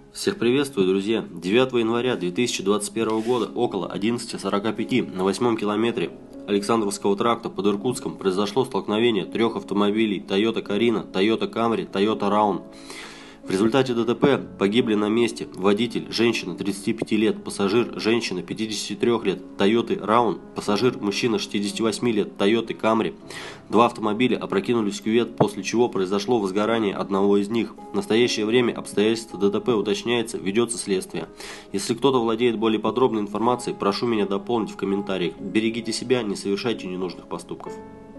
Всех приветствую, друзья! 9 января 2021 года около 11:45 на 8 километре Александровского тракта под Иркутском произошло столкновение трех автомобилей Toyota Carina, Toyota Camry, Toyota Raun. В результате ДТП погибли на месте водитель, женщина 35 лет, пассажир, женщина 53 лет, Toyota Raun, пассажир, мужчина 68 лет, Toyota Camry. Два автомобиля опрокинулись в кювет, после чего произошло возгорание одного из них. В настоящее время обстоятельства ДТП уточняется, ведется следствие. Если кто-то владеет более подробной информацией, прошу меня дополнить в комментариях. Берегите себя, не совершайте ненужных поступков.